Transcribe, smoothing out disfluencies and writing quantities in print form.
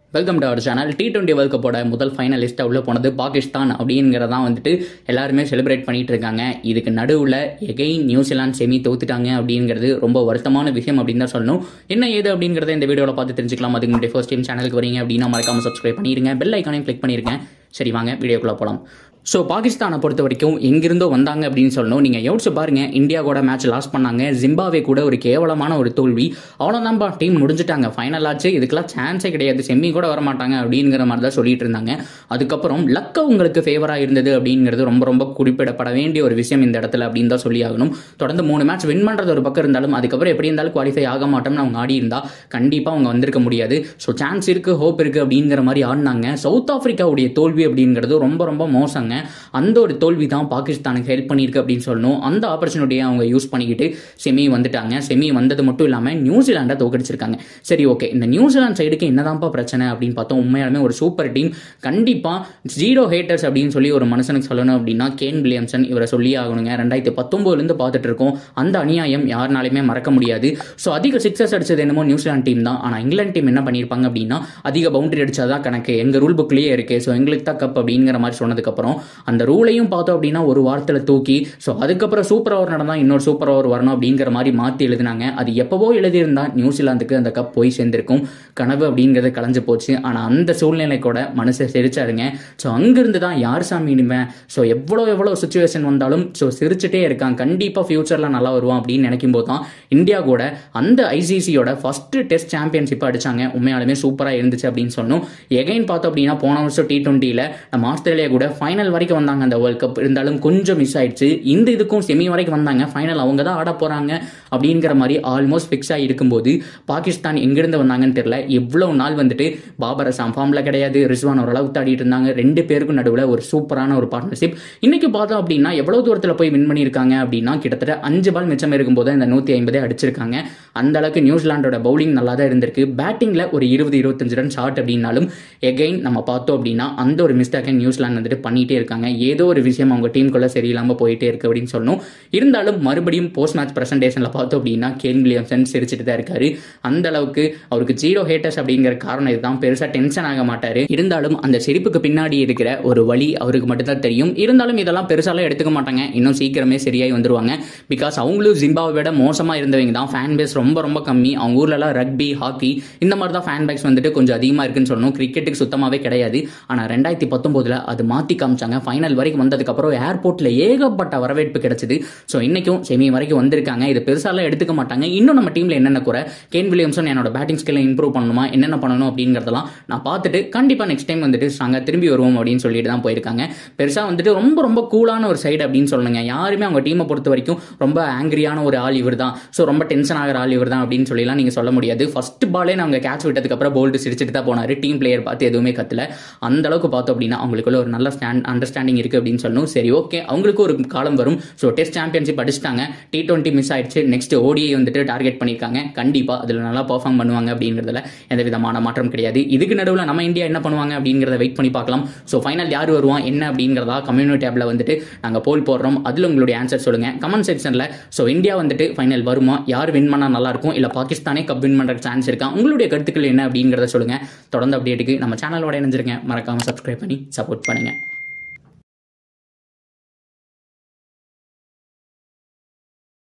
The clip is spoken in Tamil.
Welcome to our channel. T20 world கப்போட முதல் ஃபைனலிஸ்ட்டாக உள்ள போனது பாகிஸ்தான் அப்படிங்கிறதான் வந்துட்டு எல்லாருமே செலிப்ரேட் பண்ணிட்டு இருக்காங்க. இதுக்கு நடுவில் எகைன் நியூசிலாந்து செமி தோத்துட்டாங்க அப்படிங்கிறது ரொம்ப வருத்தமான விஷயம் அப்படின்னு தான் சொல்லணும். என்ன ஏது அப்படிங்கிறத இந்த வீடியோவில் பார்த்து தெரிஞ்சுக்கலாம். அதுக்கு முன்னாடி ஃபர்ஸ்ட் டைம் சேனலுக்கு வரீங்க அப்படின்னா மறக்காம சப்ஸ்கிரைப் பண்ணிடுங்க, பெல் ஐக்கானையும் கிளிக் பண்ணிருக்கேன். சரி வாங்க வீடியோக்குள்ளே போகலாம். ஸோ பாகிஸ்தானை பொறுத்த வரைக்கும் எங்கிருந்தோ வந்தாங்க அப்படின்னு சொல்லணும். நீங்கள் யோசிச்சு பாருங்க, இந்தியா கூட மேட்ச் லாஸ் பண்ணாங்க, ஜிம்பாவே கூட ஒரு கேவலமான ஒரு தோல்வி, அவ்வளோதான்ப்பா டீம் முடிஞ்சுட்டாங்க, ஃபைனல் ஆச்சு, இதுக்கெல்லாம் சான்ஸே கிடையாது, செம்மி கூட வரமாட்டாங்க அப்படிங்கிற மாதிரி தான் சொல்லிட்டு இருந்தாங்க. அதுக்கப்புறம் லக்க உங்களுக்கு ஃபேவராக இருந்தது அப்படிங்கிறது ரொம்ப ரொம்ப குறிப்பிடப்பட வேண்டிய ஒரு விஷயம் இந்த இடத்துல அப்படின்னு தான் சொல்லி ஆகணும். தொடர்ந்து 3 மேட்ச் வின் பண்ணுறது ஒரு பக்கம் இருந்தாலும் அதுக்கப்புறம் எப்படி இருந்தாலும் குவாலிஃபை ஆக மாட்டோம்னு அவங்க ஆடி இருந்தால் கண்டிப்பாக அவங்க வந்திருக்க முடியாது. ஸோ சான்ஸ் இருக்குது, ஹோப் இருக்குது அப்படிங்கிற மாதிரி ஆடினாங்க. சவுத் ஆஃப்ரிக்காவுடைய தோல்வி அப்படிங்கிறது ரொம்ப ரொம்ப மோசங்க. அந்த ஒரு தோல்வி தான் பாகிஸ்தானுக்கு ஹெல்ப் பண்ணியிருக்கு அப்படின்னு சொல்லணும். அந்த ஆப்பர்ச்சுனிட்டியை அவங்க யூஸ் பண்ணிக்கிட்டு செமி வந்துட்டாங்க. செமி வந்தது மட்டும் இல்லாமல் நியூசிலாண்டை தோக்கடிச்சிருக்காங்க. சரி ஓகே, இந்த நியூசிலாந்து சைடுக்கு என்னதான்ப்பா பிரச்சனை அப்படின்னு பார்த்தோம். உண்மையாலுமே ஒரு சூப்பர் டீம், கண்டிப்பாக ஜீரோ ஹேட்டர்ஸ் அப்படின்னு சொல்லி ஒரு மனுஷனுக்கு சொல்லணும் அப்படின்னா வில்லியம்சன், இவரை சொல்லி ஆகணுங்க. 2019 பார்த்துட்டு இருக்கோம். அந்த அநியாயம் யாருனாலுமே மறக்க முடியாது. ஸோ அதிக சிக்ஸஸ் அடிச்சது என்னமோ நியூசிலாந்து டீம் தான். ஆனால் இங்கிலாந்து டீம் என்ன பண்ணியிருப்பாங்க அப்படின்னா அதிக பவுண்டரி அடிச்சாதான் கணக்கு, எங்கள் ரூல் புக்லேயே இருக்கு, ஸோ எங்களுக்கு தான் கப் அப்படிங்கிற மாதிரி சொன்னதுக்கப்புறம் அந்த ரூலையும் பார்த்தோம் அப்படின்னா ஒரு வாரத்தில் தூக்கி, ஸோ அதுக்கப்புறம் சூப்பர் ஓவர் நடந்தால் இன்னொரு சூப்பர் ஓவர் வரணும் அப்படிங்கிற மாதிரி மாற்றி எழுதினாங்க. அது எப்பவோ எழுதியிருந்தா நியூசிலாந்துக்கு அந்த கப் போய் சேர்ந்திருக்கும். கனவு அப்படிங்கிறது கலைஞ்சு போச்சு. ஆனால் அந்த சூழ்நிலை கூட மனசை சிரிச்சாருங்க. ஸோ அங்கிருந்து தான் யார் சாமி இனிமே, ஸோ எவ்வளோ சுச்சுவேஷன் வந்தாலும் ஸோ சிரிச்சுட்டே இருக்கான், கண்டிப்பாக ஃபியூச்சரில் நல்லா வருவான் அப்படின்னு நினைக்கும் போது தான் இந்தியா கூட அந்த ஐசிசியோட ஃபர்ஸ்ட் டெஸ்ட் சாம்பியன்ஷிப் அடிச்சாங்க. உண்மையாலுமே சூப்பராக இருந்துச்சு அப்படின்னு சொன்னோம். எகைன் பார்த்தோம் அப்படின்னா போன வருஷம் T20 நம்ம ஆஸ்திரேலியா கூட ஃபைனல் வரைக்கும் வந்தாங்க. அந்த வேர்ல்ட் கப் இருந்தாலும் கொஞ்சம் மிஸ் ஆயிடுச்சு. இந்த இதுக்கும் செமி வரைக்கும் வந்தாங்க, ஃபைனல் அவங்க தான் ஆட போறாங்க அப்படிங்கிற மாதிரி ஆல்மோஸ்ட் ஃபிக்ஸ் ஆகி இருக்கும்போது பாகிஸ்தான் எங்கிருந்து வந்தாங்கன்னு தெரியல. எவ்வளவு நாள் வந்துட்டு பாபர் அசாம் ஃபார்ம்ல கிடையாது, ரிஸ்வான் ஓரளவுக்கு ஆடிட்டு இருந்தாங்க. 2 பேருக்கும் நடுவில் ஒரு சூப்பரான ஒரு பார்ட்னர்ஷிப். இன்னைக்கு பார்த்தோம் அப்படின்னா எவ்வளவு தூரத்தில் போய் வின் பண்ணியிருக்காங்க அப்படின்னா கிட்டத்தட்ட 5 பால் மிச்சம் இருக்கும்போது இந்த 150 அடிச்சிருக்காங்க. அந்த அளவுக்கு நியூசிலாண்டோட பவுலிங் நல்லா தான் இருந்திருக்கு. பேட்டிங்ல ஒரு 20-25 ரன் ஷார்ட் அப்படின்னாலும் எகைன் நம்ம பார்த்தோம் அப்படின்னா அந்த ஒரு மிஸ்டேக்கை நியூசிலாந்து வந்துட்டு பண்ணிட்டே இருக்காங்க. ஏதோ ஒரு விஷயம் அவங்க டீமுக்குள்ள சரியில்லாமல் போயிட்டே இருக்கு அப்படின்னு சொல்லணும். இருந்தாலும் மறுபடியும் போஸ்ட் மேட்ச் பிரசன்டேஷன்ல பார்த்தோம் அப்படின்னா வில்லியம்சன் சிரிச்சுட்டு தான் இருக்காரு. அந்த அளவுக்கு அவருக்கு ஜீரோ ஹேட்டர்ஸ் அப்படிங்கிற காரணம் இதுதான். பெருசா டென்ஷன் ஆக மாட்டாரு. இருந்தாலும் அந்த சிரிப்புக்கு பின்னாடி இருக்கிற ஒரு வழி அவருக்கு மட்டும்தான் தெரியும். இருந்தாலும் இதெல்லாம் பெருசாலாம் எடுத்துக்க மாட்டாங்க, இன்னும் சீக்கிரமே சரியாய் வந்துருவாங்க. பிகாஸ் அவங்களும் ஜிம்பாவை விட மோசமா இருந்தவங்க தான். ஃபேன் பேஸ் ரொம்ப ரொம்ப கம்மி. அவங்க ஊர்லலாம் ரக்பி, ஹாக்கி இந்த மாதிரி தான் ஃபேன் பேஸ் வந்துட்டு கொஞ்சம் அதிகமாக இருக்குன்னு சொல்லணும். கிரிக்கெட்டுக்கு சுத்தமாகவே கிடையாது. ஆனால் 2019 அது மாற்றி காமிச்சாங்க. ஃபைனல் வரைக்கும் வந்ததுக்கப்புறம் ஏர்போர்ட்ல ஏகப்பட்ட வரவேற்பு கிடைச்சது. ஸோ இன்னைக்கும் செமி வரைக்கும் வந்திருக்காங்க. இது பெருசாலாம் எடுத்துக்க மாட்டாங்க. இன்னும் நம்ம டீம்ல என்னென்ன குறை, வில்லியம்சன் என்னோட பேட்டிங் ஸ்கில்லை இம்ப்ரூவ் பண்ணணுமா, என்னென்ன பண்ணணும் அப்படிங்கிறதெல்லாம் நான் பார்த்துட்டு கண்டிப்பா நெக்ஸ்ட் டைம் வந்துட்டு நாங்கள் திரும்பி வருவோம் அப்படின்னு சொல்லிட்டு தான் போயிருக்காங்க. பெருசா வந்துட்டு ரொம்ப ரொம்ப கூலான ஒரு சைடு அப்படின்னு சொல்லுங்க. யாருமே அவங்க டீமை பொறுத்த வரைக்கும் ரொம்ப ஆங்கிரியான ஒரு ஆள் இவர் தான், ஸோ ரொம்ப டென்ஷன் ஆகிற ஆள் இவர் தான் அப்படின்னு சொல்லலாம் நீங்க சொல்ல முடியாது. ஃபர்ஸ்ட் பாலே நாங்கள் கேட்ச் விட்டதுக்கு அப்புறம் போல்டு சிரிச்சுட்டு தான் போனாரு. டீம் பிளேயர் பார்த்து எதுவுமே கத்தல. அந்த அளவுக்கு பார்த்தோம் அப்படின்னா அவங்களுக்குள்ள ஒரு நல்ல அண்டர்ஸ்டாண்டிங் இருக்கு அப்படின்னு சொல்லணும். சரி ஓகே, அவங்களுக்கு ஒரு காலம் வரும். ஸோ டெஸ்ட் சாம்பியன்ஷிப் அடிச்சிட்டாங்க, T20 மிஸ் ஆயிடுச்சு, நெக்ஸ்ட் ODI வந்துட்டு டார்கெட் பண்ணியிருக்காங்க. கண்டிப்பா அதில் நல்லா பெர்ஃபார்ம் பண்ணுவாங்க அப்படிங்கிறதுல எந்த விதமான மாற்றம் கிடையாது. இதுக்கு நடுவில் நம்ம இந்தியா என்ன பண்ணுவாங்க அப்படிங்கிறத வெயிட் பண்ணி பார்க்கலாம். ஸோ ஃபைனல் யார் வருவான் என்ன அப்படிங்கிறதா கம்யூனிட்டி டேப்ல வந்துட்டு நாங்கள் போல் போடுறோம். அதில் உங்களுடைய ஆன்சர் சொல்லுங்க கமெண்ட் செக்ஷன்ல. ஸோ இந்தியா வந்துட்டு ஃபைனல் வருமா, யார் வின் பண்ணா நல்லா இருக்கும், இல்லை பாகிஸ்தானே கப் வின் பண்ற சான்ஸ் இருக்கா, உங்களுடைய கருத்துக்கள் என்ன அப்படிங்கிறத சொல்லுங்க. தொடர்ந்து அப்டேட்டுக்கு நம்ம சேனலோட இணைஞ்சிருங்க, மறக்காம சப்ஸ்கிரைப் பண்ணி சப்போர்ட் பண்ணுங்க.